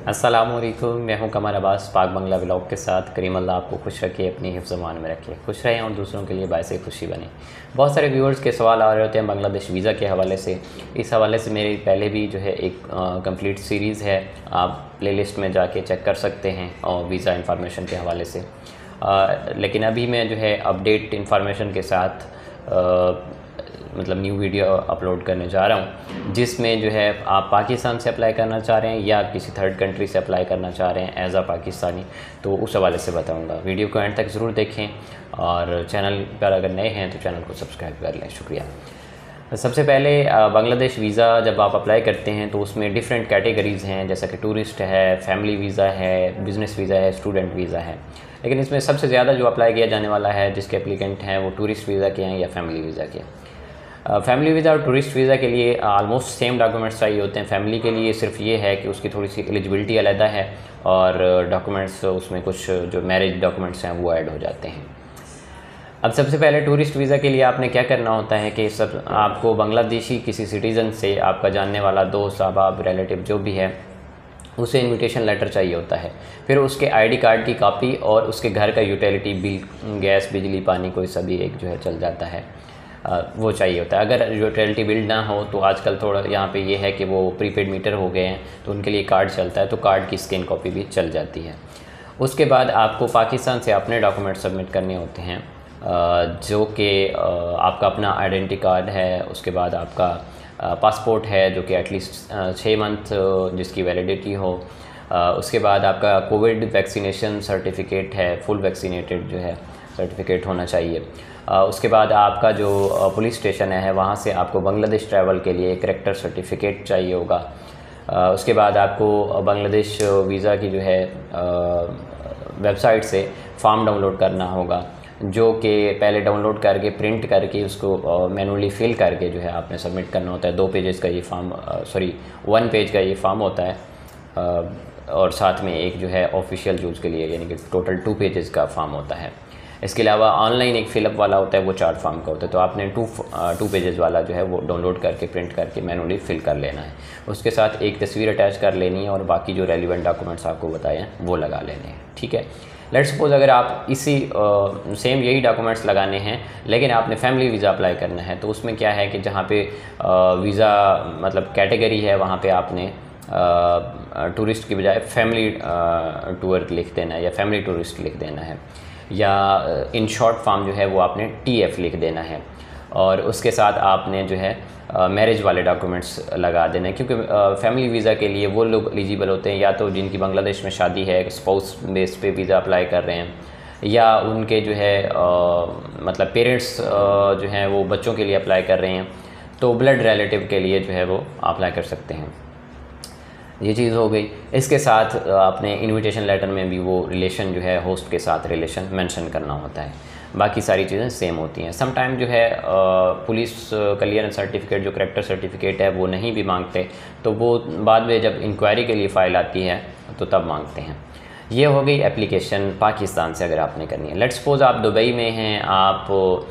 अस्सलामुअलैकुम, मैं हूं कमर अब्बास पाक बंगला व्लॉग के साथ। करीम अल्लाह आपको खुश रखे, अपनी हिफ्ज़-ए-मान में रखे, खुश रहें और दूसरों के लिए बायसे खुशी बने। बहुत सारे व्यूअर्स के सवाल आ रहे होते हैं बांग्लादेश वीज़ा के हवाले से। इस हवाले से मेरी पहले भी जो है एक कंप्लीट सीरीज़ है, आप प्लेलिस्ट में जाके चेक कर सकते हैं और वीज़ा इंफॉर्मेशन के हवाले से। लेकिन अभी मैं जो है अपडेट इंफॉर्मेशन के साथ मतलब न्यू वीडियो अपलोड करने जा रहा हूँ, जिसमें जो है आप पाकिस्तान से अप्लाई करना चाह रहे हैं या किसी थर्ड कंट्री से अप्लाई करना चाह रहे हैं एज़ अ पाकिस्तानी, तो उस हवाले से बताऊँगा। वीडियो को एंड तक ज़रूर देखें और चैनल पर अगर नए हैं तो चैनल को सब्सक्राइब कर लें। शुक्रिया। सबसे पहले बांग्लादेश वीज़ा जब आप अप्लाई करते हैं तो उसमें डिफरेंट कैटेगरीज़ हैं, जैसा कि टूरिस्ट है, फैमिली वीज़ा है, बिज़नेस वीज़ा है, स्टूडेंट वीज़ा है। लेकिन इसमें सबसे ज़्यादा जो अप्लाई किया जाने वाला है, जिसके एप्लीकेंट हैं, वो टूरिस्ट वीज़ा के हैं या फैमिली वीज़ा के। फैमिली वीज़ा और टूरिस्ट वीज़ा के लिए आलमोस्ट सेम डॉक्यूमेंट्स चाहिए होते हैं। फैमिली के लिए सिर्फ ये है कि उसकी थोड़ी सी एलिजिबिलिटी अलहदा है और डॉक्यूमेंट्स उसमें कुछ जो मैरिज डॉक्यूमेंट्स हैं वो ऐड हो जाते हैं। अब सबसे पहले टूरिस्ट वीज़ा के लिए आपने क्या करना होता है कि सब आपको बांग्लादेशी किसी सिटीज़न से, आपका जानने वाला दोस्त, अहबाब, रिलेटिव जो भी है, उसे इनविटेशन लेटर चाहिए होता है। फिर उसके आईडी कार्ड की कॉपी और उसके घर का यूटिलिटी बिल, गैस, बिजली, पानी, कोई सभी एक जो है चल जाता है, वो चाहिए होता है। अगर यूटिलिटी बिल ना हो तो आजकल थोड़ा यहाँ पे ये है कि वो प्रीपेड मीटर हो गए हैं तो उनके लिए कार्ड चलता है, तो कार्ड की स्कैन कॉपी भी चल जाती है। उसके बाद आपको पाकिस्तान से अपने डॉक्यूमेंट सबमिट करने होते हैं, जो कि आपका अपना आइडेंटिटी कार्ड है, उसके बाद आपका पासपोर्ट है जो कि एटलीस्ट 6 मंथ जिसकी वैलिडिटी हो, उसके बाद आपका कोविड वैक्सीनेशन सर्टिफिकेट है, फुल वैक्सीनेटेड जो है सर्टिफिकेट होना चाहिए। उसके बाद आपका जो पुलिस स्टेशन है वहाँ से आपको बांग्लादेश ट्रैवल के लिए करैक्टर सर्टिफिकेट चाहिए होगा। उसके बाद आपको बांग्लादेश वीज़ा की जो है वेबसाइट से फॉर्म डाउनलोड करना होगा, जो कि पहले डाउनलोड करके प्रिंट करके उसको मैनुअली फिल करके जो है आपने सबमिट करना होता है। 2 पेजेस का ये फॉर्म 1 पेज का ये फॉर्म होता है और साथ में एक जो है ऑफिशियल यूज़ के लिए, यानी कि टोटल 2 पेजेस का फॉर्म होता है। इसके अलावा ऑनलाइन एक फ़िलअप वाला होता है, वो 4 फॉर्म का होता है, तो आपने 2 पेजेस वाला जो है वो डाउनलोड करके प्रिंट करके मैनुअली फिल कर लेना है। उसके साथ एक तस्वीर अटैच कर लेनी है और बाकी जो रेलिवेंट डॉक्यूमेंट्स आपको बताए हैं वो लगा लेने हैं। ठीक है। लेट्स सपोज अगर आप इसी सेम यही डॉक्यूमेंट्स लगाने हैं लेकिन आपने फैमिली वीज़ा अप्लाई करना है, तो उसमें क्या है कि जहाँ पे वीज़ा मतलब कैटेगरी है वहाँ पे आपने टूरिस्ट की बजाय फैमिली टूर लिख देना है या फैमिली टूरिस्ट लिख देना है, या इन शॉर्ट फॉर्म जो है वो आपने TF लिख देना है। और उसके साथ आपने जो है मैरिज वाले डॉक्यूमेंट्स लगा देना है, क्योंकि फैमिली वीज़ा के लिए वो लोग एलिजिबल होते हैं या तो जिनकी बांग्लादेश में शादी है, स्पाउस बेस पे वीज़ा अप्लाई कर रहे हैं, या उनके जो है मतलब पेरेंट्स जो हैं वो बच्चों के लिए अप्लाई कर रहे हैं, तो ब्लड रिलेटिव के लिए जो है वो अप्लाई कर सकते हैं। ये चीज़ हो गई। इसके साथ आपने इनविटेशन लेटर में भी वो रिलेशन जो है होस्ट के साथ रिलेशन मेंशन करना होता है। बाकी सारी चीज़ें सेम होती हैं। सम टाइम जो है पुलिस क्लियरेंस सर्टिफिकेट, जो करैक्टर सर्टिफिकेट है, वो नहीं भी मांगते, तो वो बाद में जब इंक्वायरी के लिए फ़ाइल आती है तो तब मांगते हैं। ये हो गई एप्लीकेशन पाकिस्तान से अगर आपने करनी है। लेट्स सपोज आप दुबई में हैं, आप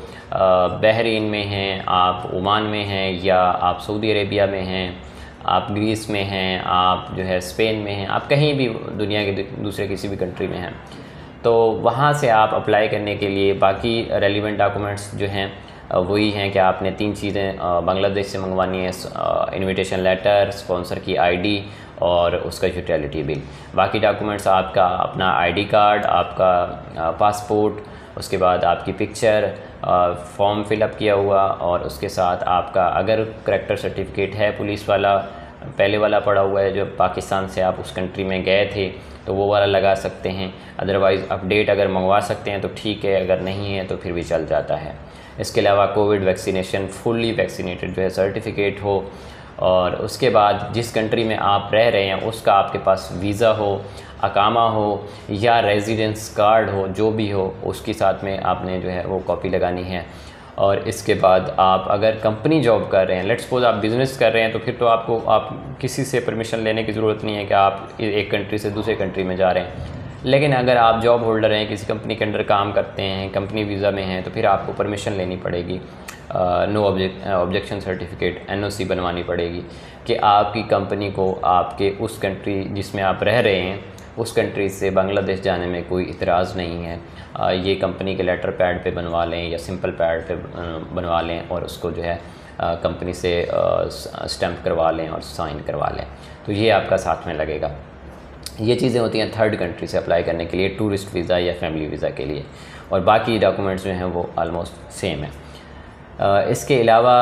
बहरीन में हैं, आप ओमान में हैं, या आप सऊदी अरेबिया में हैं, आप ग्रीस में हैं, आप जो है स्पेन में हैं, आप कहीं भी दुनिया के दूसरे किसी भी कंट्री में हैं, तो वहाँ से आप अप्लाई करने के लिए बाकी रेलिवेंट डॉक्यूमेंट्स जो हैं वही हैं कि आपने 3 चीज़ें बांग्लादेश से मंगवानी है, इनविटेशन लेटर, स्पॉन्सर की ID और उसका यूटिलिटी बिल। बाकी डॉक्यूमेंट्स आपका अपना ID कार्ड, आपका पासपोर्ट, उसके बाद आपकी पिक्चर, फॉर्म फिलअप किया हुआ, और उसके साथ आपका अगर करैक्टर सर्टिफिकेट है पुलिस वाला, पहले वाला पड़ा हुआ है जो पाकिस्तान से आप उस कंट्री में गए थे, तो वो वाला लगा सकते हैं। अदरवाइज़ अपडेट अगर मंगवा सकते हैं तो ठीक है, अगर नहीं है तो फिर भी चल जाता है। इसके अलावा कोविड वैक्सीनेशन फुल्ली वैक्सीनेटेड जो है सर्टिफिकेट हो, और उसके बाद जिस कंट्री में आप रह रहे हैं उसका आपके पास वीज़ा हो, अकामा हो या रेजिडेंस कार्ड हो, जो भी हो, उसके साथ में आपने जो है वो कॉपी लगानी है। और इसके बाद आप अगर कंपनी जॉब कर रहे हैं, लेट्स सपोज आप बिज़नेस कर रहे हैं, तो फिर तो आप किसी से परमिशन लेने की ज़रूरत नहीं है कि आप एक कंट्री से दूसरे कंट्री में जा रहे हैं। लेकिन अगर आप जॉब होल्डर हैं, किसी कंपनी के अंडर काम करते हैं, कंपनी वीज़ा में हैं, तो फिर आपको परमिशन लेनी पड़ेगी, नो ऑब्जेक्शन सर्टिफिकेट NOC बनवानी पड़ेगी कि आपकी कंपनी को आपके उस कंट्री जिसमें आप रह रहे हैं उस कंट्री से बांग्लादेश जाने में कोई इतराज़ नहीं है। ये कंपनी के लेटर पैड पे बनवा लें या सिंपल पैड पे बनवा लें और उसको जो है कंपनी से स्टैम्प करवा लें और साइन करवा लें, तो ये आपका साथ में लगेगा। ये चीज़ें होती हैं थर्ड कंट्री से अप्लाई करने के लिए, टूरिस्ट वीज़ा या फैमिली वीज़ा के लिए, और बाकी डॉक्यूमेंट्स जो हैं वो आलमोस्ट सेम है। इसके अलावा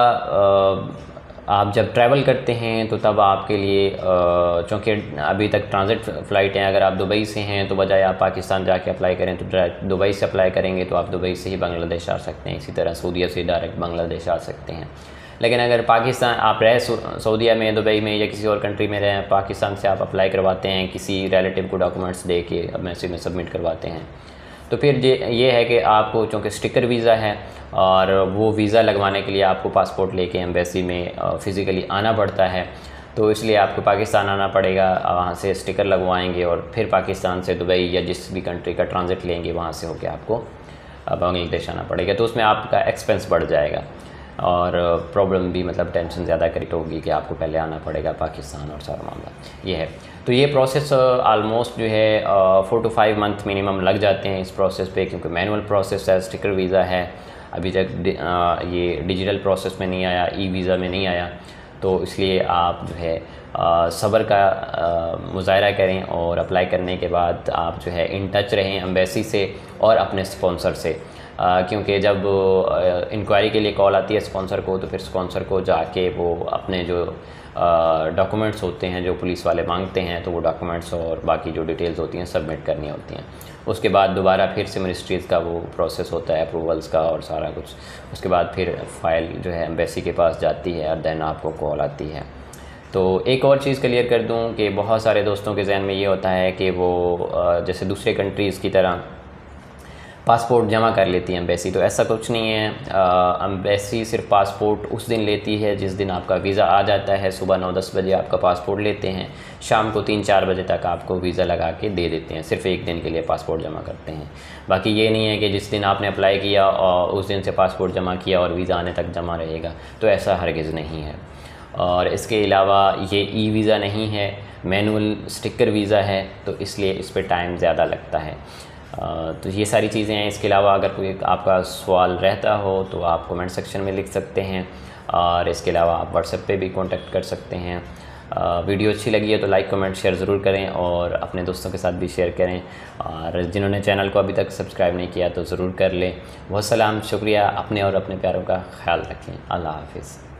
आप जब ट्रैवल करते हैं तो तब आपके लिए चूँकि अभी तक ट्रांजिट फ़्लाइट हैं, अगर आप दुबई से हैं तो बजाय आप पाकिस्तान जाके अप्लाई करें तो दुबई से अप्लाई करेंगे तो आप दुबई से ही बांग्लादेश आ सकते हैं। इसी तरह सऊदीया से डायरेक्ट बांग्लादेश आ सकते हैं। लेकिन अगर पाकिस्तान आप रहे सऊदीया में, दुबई में या किसी और कंट्री में रहें, पाकिस्तान से आप अप्लाई करवाते हैं, किसी रिलेटिव को डॉक्यूमेंट्स दे के मैसेज में सबमिट करवाते हैं, तो फिर ये है कि आपको चूँकि स्टिकर वीज़ा है और वो वीज़ा लगवाने के लिए आपको पासपोर्ट लेके एम्बेसी में फ़िज़िकली आना पड़ता है, तो इसलिए आपको पाकिस्तान आना पड़ेगा, वहाँ से स्टिकर लगवाएंगे और फिर पाकिस्तान से दुबई या जिस भी कंट्री का ट्रांजिट लेंगे वहाँ से होकर आपको बांग्लादेश आना पड़ेगा। तो उसमें आपका एक्सपेंस बढ़ जाएगा और प्रॉब्लम भी, मतलब टेंशन ज़्यादा क्रिएट होगी कि आपको पहले आना पड़ेगा पाकिस्तान और सारा मामला ये है। तो ये प्रोसेस आलमोस्ट जो है 4 to 5 मंथ मिनिमम लग जाते हैं इस प्रोसेस पे, क्योंकि मैनुअल प्रोसेस है, स्टिकर वीज़ा है, अभी तक ये डिजिटल प्रोसेस में नहीं आया, वीज़ा में नहीं आया, तो इसलिए आप जो है सब्र का मुज़ाहरा करें और अप्लाई करने के बाद आप जो है इन टच रहें एम्बेसी से और अपने स्पॉन्सर से, क्योंकि जब इंक्वायरी के लिए कॉल आती है स्पॉन्सर को, तो फिर स्पॉन्सर को जाके वो अपने जो डॉक्यूमेंट्स होते हैं जो पुलिस वाले मांगते हैं, तो वो डॉक्यूमेंट्स और बाकी जो डिटेल्स होती हैं सबमिट करनी होती हैं। उसके बाद दोबारा फिर से मिनिस्ट्रीज़ का वो प्रोसेस होता है अप्रूवल्स का और सारा कुछ। उसके बाद फिर फ़ाइल जो है एम्बेसी के पास जाती है और देन आपको कॉल आती है। तो एक और चीज़ क्लियर कर दूं कि बहुत सारे दोस्तों के जहन में ये होता है कि वो जैसे दूसरे कंट्रीज़ की तरह पासपोर्ट जमा कर लेती है एम्बेसी, तो ऐसा कुछ नहीं है। एम्बेसी सिर्फ पासपोर्ट उस दिन लेती है जिस दिन आपका वीज़ा आ जाता है। सुबह 9-10 बजे आपका पासपोर्ट लेते हैं, शाम को 3-4 बजे तक आपको वीज़ा लगा के दे देते हैं। सिर्फ एक दिन के लिए पासपोर्ट जमा करते हैं। बाकी ये नहीं है कि जिस दिन आपने अप्लाई किया और उस दिन से पासपोर्ट जमा किया और वीज़ा आने तक जमा रहेगा, तो ऐसा हरगिज़ नहीं है। और इसके अलावा ये वीज़ा नहीं है, मैनुअल स्टिकर वीज़ा है, तो इसलिए इस पर टाइम ज़्यादा लगता है। तो ये सारी चीज़ें हैं। इसके अलावा अगर कोई आपका सवाल रहता हो तो आप कमेंट सेक्शन में लिख सकते हैं, और इसके अलावा आप व्हाट्सएप पे भी कांटेक्ट कर सकते हैं। वीडियो अच्छी लगी है तो लाइक कमेंट शेयर ज़रूर करें और अपने दोस्तों के साथ भी शेयर करें, और जिन्होंने चैनल को अभी तक सब्सक्राइब नहीं किया तो ज़रूर कर लें। बहुत सलाम, शुक्रिया। अपने और अपने प्यारों का ख्याल रखें। अल्लाह हाफिज़।